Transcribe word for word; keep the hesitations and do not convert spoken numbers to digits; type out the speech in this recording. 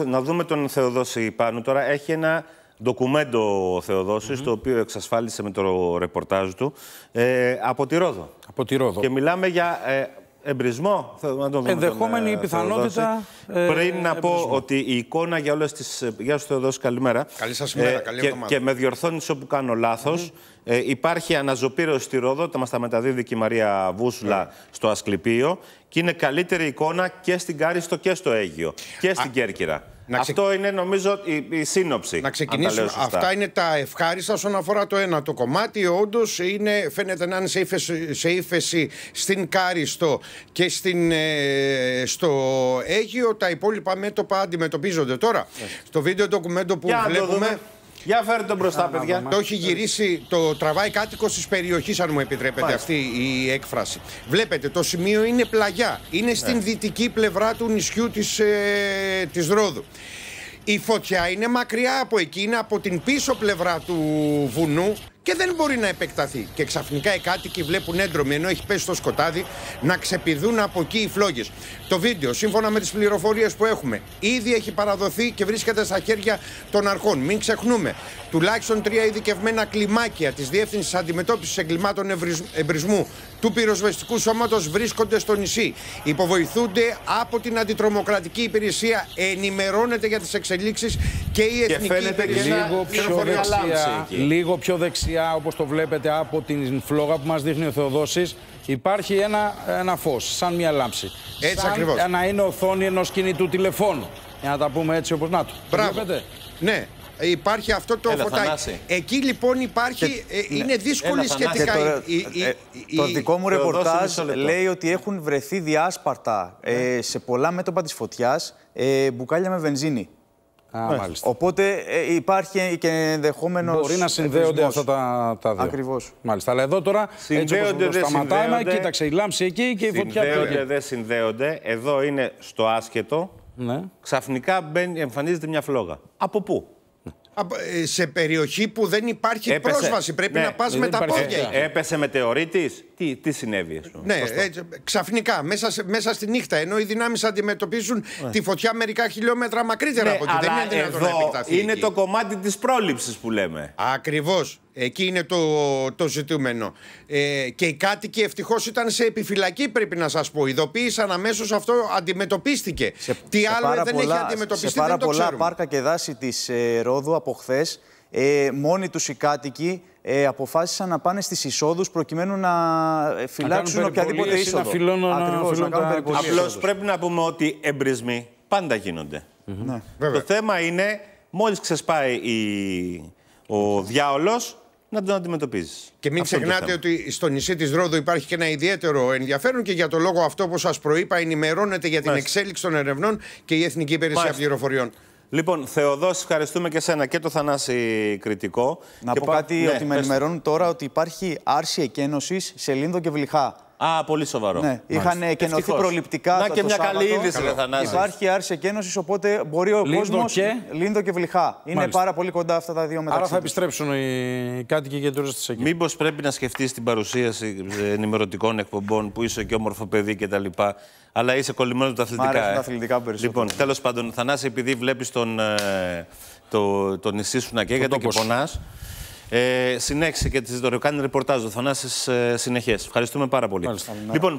Να δούμε τον Θεοδόση Πάνου τώρα. Έχει ένα ντοκουμέντο ο Θεοδόσης, mm-hmm. το οποίο εξασφάλισε με το ρεπορτάζ του ε, από τη Ρόδο. Από τη Ρόδο. Και μιλάμε για ε, εμπρισμό. Ενδεχόμενη τον, πιθανότητα. Ε, Πριν να πω εμπρισμό. ότι η εικόνα για όλες τις. Γεια σου Θεοδόση, καλημέρα. Καλή σας μέρα, ε, καλή και, και με διορθώνεις όπου κάνω λάθος. Mm-hmm. ε, υπάρχει αναζωπήρωση στη Ρόδο, τα μας τα μεταδίδει και η Μαρία Βούσουλα mm. στο Ασκληπείο. Και είναι καλύτερη εικόνα και στην Κάριστο και στο Αίγυο. Και στην Α, Κέρκυρα. Ξε... Αυτό είναι νομίζω η, η σύνοψη. Να ξεκινήσουμε. Αυτά είναι τα ευχάριστα όσον αφορά το ένα. Το κομμάτι όντως φαίνεται να είναι σε ύφεση, σε ύφεση στην Κάριστο και στην, ε, στο Αίγυο. Τα υπόλοιπα μέτωπα αντιμετωπίζονται. Τώρα, yeah. στο βίντεο ντοκουμέντο που Για βλέπουμε. Για φέρτε τον μπροστά, παιδιά. Το έχει γυρίσει, το τραβάει κάτοικος της περιοχής, αν μου επιτρέπετε Μάλιστα. αυτή η έκφραση. Βλέπετε, το σημείο είναι πλαγιά. Είναι στην ναι. δυτική πλευρά του νησιού της, ε, της Ρόδου. Η φωτιά είναι μακριά από εκεί, είναι από την πίσω πλευρά του βουνού και δεν μπορεί να επεκταθεί. Και ξαφνικά οι κάτοικοι βλέπουν έντρομοι, ενώ έχει πέσει το σκοτάδι, να ξεπηδούν από εκεί οι φλόγες. Το βίντεο, σύμφωνα με τις πληροφορίες που έχουμε, ήδη έχει παραδοθεί και βρίσκεται στα χέρια των αρχών. Μην ξεχνούμε, τουλάχιστον τρία ειδικευμένα κλιμάκια της Διεύθυνσης Αντιμετώπισης Εγκλημάτων Εμπρισμού του Πυροσβεστικού Σώματος βρίσκονται στο νησί. Υποβοηθούνται από την Αντιτρομοκρατική Υπηρεσία, ενημερώνεται για τις εξελίξεις και η Εθνική και Υπηρεσία. Λίγο πιο δεξιά, λίγο πιο δεξιά, όπως το βλέπετε από την φλόγα που μας δείχνει ο Θεοδόσης, υπάρχει ένα, ένα φως, σαν μια λάμψη. Έτσι σαν ακριβώς. να είναι οθόνη ενός κινητού τηλεφώνου. Για να τα πούμε έτσι όπως να το. Μπράβο. Ναι. Υπάρχει αυτό το φωτάκι. Εκεί λοιπόν υπάρχει, και, ε, είναι δύσκολη Έλα, σχετικά. Το, η, η, ε, η, το δικό μου ρεπορτάζ λέει ότι έχουν ναι. βρεθεί διάσπαρτα ε, σε πολλά μέτωπα της φωτιάς ε, μπουκάλια με βενζίνη. Α, μάλιστα. Οπότε ε, υπάρχει και ενδεχόμενος... Μπορεί να συνδέονται αυτά τα, τα δύο. Ακριβώς. Μάλιστα. Αλλά εδώ τώρα συνδέονται, έτσι όπως το σταματάμε, κοίταξε η λάμψη εκεί και η φωτιά εκεί. Συνδέονται, δεν συνδέονται. Εδώ είναι στο άσχετο. Ναι. Ξαφνικά μπαίνει, εμφανίζεται μια φλόγα. Από πού? Σε περιοχή που δεν υπάρχει Έπεσε. πρόσβαση. Πρέπει ναι. να πας με τα πόδια. Έπεσε μετεωρίτης. Τι, τι συνέβη, ας πούμε. Ναι, έτσι, ξαφνικά, μέσα, μέσα στη νύχτα. Ενώ οι δυνάμεις αντιμετωπίζουν ναι. τη φωτιά μερικά χιλιόμετρα μακρύτερα ναι, από εκεί. Δεν είναι δυνατόν να επεκταθεί. Είναι εκεί. Το κομμάτι της πρόληψης που λέμε. Ακριβώς. Εκεί είναι το, το ζητούμενο. Ε, και οι κάτοικοι ευτυχώς ήταν σε επιφυλακή, πρέπει να σας πω. Ειδοποίησαν αμέσως, αυτό αντιμετωπίστηκε. Σε, Τι σε άλλο δεν πολλά, έχει αντιμετωπιστεί, σε πάρα δεν το πολλά ξέρουμε. πάρκα και δάση της ε, Ρόδου από χθες, ε, μόνοι τους οι κάτοικοι ε, αποφάσισαν να πάνε στις εισόδους προκειμένου να φυλάξουν οποιαδήποτε είσοδο. Ακριβώς, να κάνουν Απλώς πρέπει να πούμε ότι εμπρισμοί πάντα γίνονται. Mm-hmm. Ναι. Το θέμα είναι, μόλις ξεσπάει η... ο διάολος, να τον αντιμετωπίζεις. Και μην αυτό ξεχνάτε ότι στο νησί της Ρόδου υπάρχει και ένα ιδιαίτερο ενδιαφέρον και για το λόγο αυτό, όπως σας προείπα, ενημερώνεται για την Μάλιστα. εξέλιξη των ερευνών και η Εθνική Υπηρεσία Μάλιστα. Πληροφοριών. Λοιπόν, Θεοδόση, ευχαριστούμε και σένα και το Θανάση Κρητικό. Να και πω πά... κάτι, ναι, ότι με ενημερώνουν τώρα ότι υπάρχει άρση εκένωσης σε Λίνδο και Βλυχά. Α, πολύ σοβαρό. Ναι, είχαν εκενωθεί προληπτικά. Να το, και το μια Σάββατο. καλή είδηση, ρε Θανάση. Υπάρχει άρση εκένωσης, οπότε μπορεί ο κόσμος. Και... Λίνδο και Βλυχά. Είναι Μάλιστα. πάρα πολύ κοντά αυτά τα δύο μεταξύ. Άρα θα επιστρέψουν οι κάτοικοι και οι τουρίστες εκεί. Μήπως πρέπει να σκεφτείς την παρουσίαση ενημερωτικών εκπομπών που είσαι και όμορφο παιδί κτλ. Αλλά είσαι κολλημένος με τα αθλητικά. Μ' αρέσουν τα αθλητικά περισσότερο. Λοιπόν, τέλος πάντων, Θανάση, επειδή βλέπεις τον, το, το νησί σου να καίγεται και πονάς. Ε, συνέχισε και τις δωρεοκάνει ρεπορτάζ. Ο Θανάσης ε, συνεχές. Ευχαριστούμε πάρα πολύ. Μάλιστα, λοιπόν,